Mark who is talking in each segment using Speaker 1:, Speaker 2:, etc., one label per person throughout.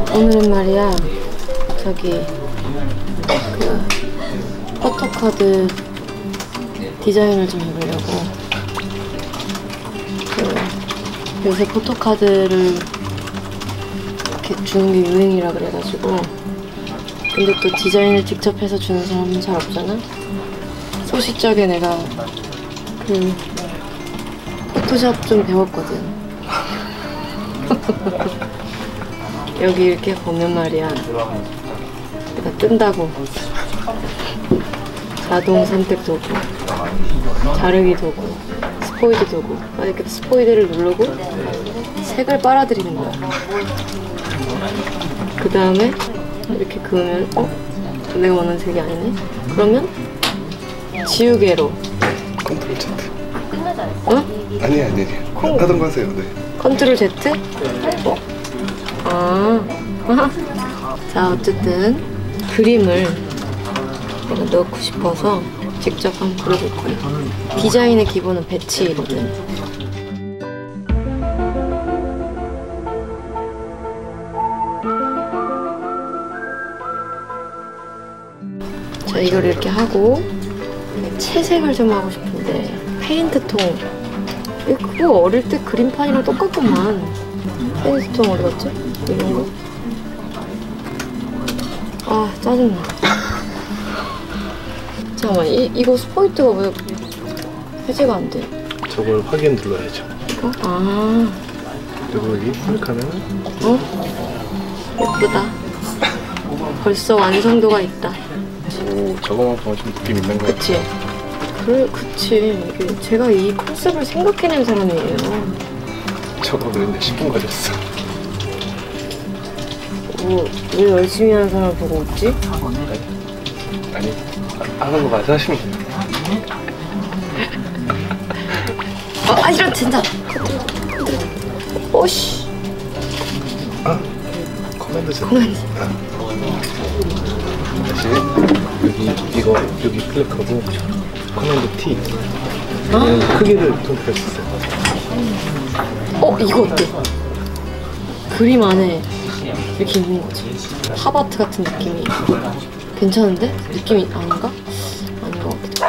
Speaker 1: 오늘은 말이야 저기 그 포토카드 디자인을 좀 해보려고. 그 요새 포토카드를 이렇게 주는 게 유행이라 그래가지고. 근데 또 디자인을 직접 해서 주는 사람은 잘 없잖아. 소시적에 내가 그 포토샵 좀 배웠거든. 여기 이렇게 보면 말이야, 내가 뜬다고 자동 선택 도구, 자르기 도구, 스포이드 도구. 이렇게 스포이드를 누르고 색을 빨아들이는 거야. 그 다음에 이렇게 그으면 내가 원하는 색이 아니네? 그러면 지우개로
Speaker 2: 컨트롤 Z.
Speaker 1: 어?
Speaker 2: 아니 하던 거 하세요. 네.
Speaker 1: 컨트롤 Z? 자, 어쨌든 그림을 내가 넣고 싶어서 직접 한번 그려볼 거야. 디자인의 기본은 배치거든. 자, 이걸 이렇게 하고 채색을 좀 하고 싶은데 페인트통. 그거 어릴 때 그림판이랑 똑같구만. 페인트통 어디 갔지? 이런 거? 아, 짜증나. 잠깐만, 이거 스포이트가 왜 해제가 안 돼?
Speaker 2: 저걸 확인 눌러야죠.
Speaker 1: 이거? 아.
Speaker 2: 그리고 여기 클릭하면
Speaker 1: 예쁘다. 벌써 완성도가 있다.
Speaker 2: 오, 저거만 보면 좀 느낌 있는 거 같아.
Speaker 1: 그치? 그치. 이게 제가 이 컨셉을 생각해낸 사람이에요.
Speaker 2: 저거 그랬는데 10분 걸렸어.
Speaker 1: 왜 열심히 하는 사람을 보고 웃지?
Speaker 2: 아니 하는 거 맞아 하시면 돼요.
Speaker 1: 이런 진짜. 오씨.
Speaker 2: 커맨드 Z.
Speaker 1: 커맨드.
Speaker 2: 다시 여기 클릭하고 커맨드 T. 크기를 통일할 수 있어요.
Speaker 1: 이거 어때? 그림 안에 이렇게 있는 거지. 팝아트 같은 느낌이. 괜찮은데? 느낌이 아닌가? 아닌 것 같기도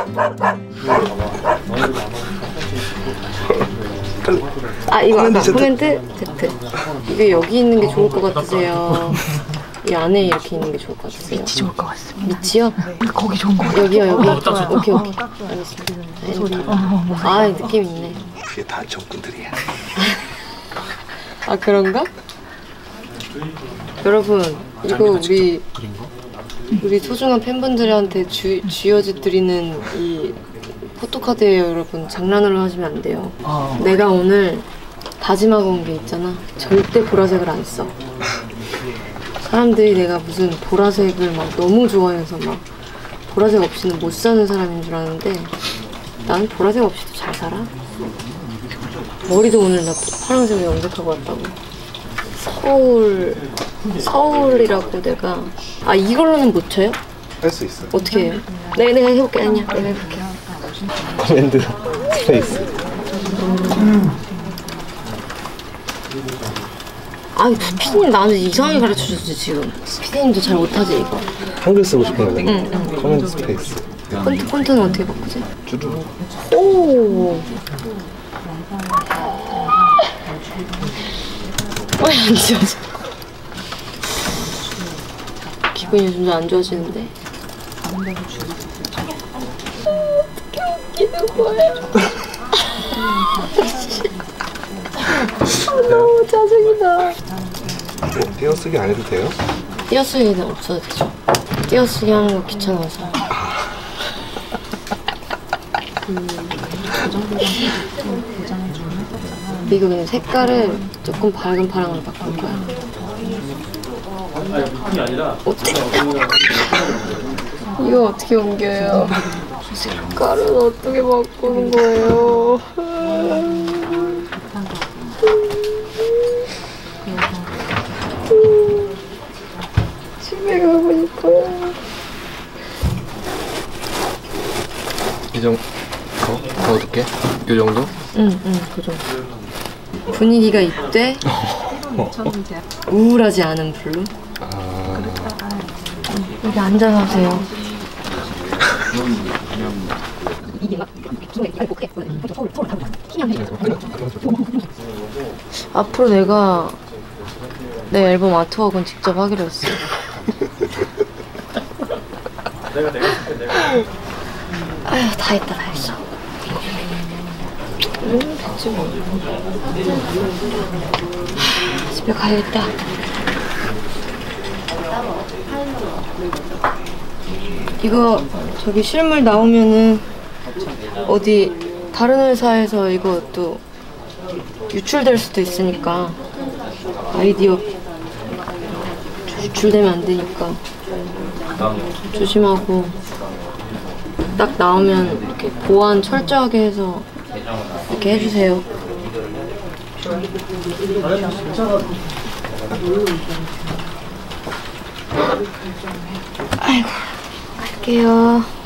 Speaker 1: 하고. 이거 아까 코멘트 Z. 이게 여기 있는 게 좋을 것 같으세요? 이 안에 이렇게 있는 게 좋을 것 같으세요?
Speaker 3: 밑이 좋을 것 같습니다.
Speaker 1: 밑이요?
Speaker 3: 거기 좋은 것 같아요.
Speaker 1: 여기요, 여기. 오케이. 알겠습니다. 느낌 있네.
Speaker 2: 그게 다 적군들이야.
Speaker 1: 그런가? 여러분, 이거 우리 소중한 팬분들한테 쥐어드리는 이 포토카드예요, 여러분. 장난으로 하시면 안 돼요. 내가 오늘 다짐하고 온 게 있잖아. 절대 보라색을 안 써. 사람들이 내가 무슨 보라색을 막 너무 좋아해서 막 보라색 없이는 못 사는 사람인 줄 아는데 나는 보라색 없이도 잘 살아. 머리도 오늘 나 파란색으로 염색하고 왔다고. 서울이라고 내가 이걸로는 못 쳐요?
Speaker 2: 할 수 있어요.
Speaker 1: 어떻게 해요? 내가 해볼게. 아니야, 내가 해볼게.
Speaker 2: 커맨드 스페이스.
Speaker 1: 피디님 나한테 이상하게 가르쳐줬지 지금. 피디님도 잘 못하지 이거.
Speaker 2: 한글 쓰고 싶은 거네. 응. 커맨드 스페이스.
Speaker 1: 폰트는 어떻게 바꾸지?
Speaker 2: 주르륵.
Speaker 1: 오. 왜 안 지워져? 기분이 점점 안 좋아지는데. 어떻게 웃기는 거예요? 너무 짜증이다.
Speaker 2: 띄어쓰기 안 해도 돼요?
Speaker 1: 띄어쓰기는 없어도 되죠. 띄어쓰기 하는 거 귀찮아서. 이거 그냥 색깔을 조금 밝은 파랑으로 바꿀 거야. 어때? 이거 어떻게 옮겨요? 색깔은 어떻게 바꾸는 거예요? 집에 가고 싶어요.
Speaker 2: 이 정도? 더 어둡게? 이 정도?
Speaker 1: 응, 그 정도. 분위기가 있대? 우울하지 않은 블루. 여기 앉아서 하세요. 앞으로 내가 내 앨범 아트웍은 직접 하기로 했어. 아휴, 다 했다, 다 했어. 됐지 뭐. 집에 가야겠다. 이거 저기 실물 나오면은 어디 다른 회사에서 이거 또 유출될 수도 있으니까 아이디어 유출되면 안 되니까 조심하고 딱 나오면 이렇게 보안 철저하게 해서 이렇게 해주세요. 아이고, 갈게요.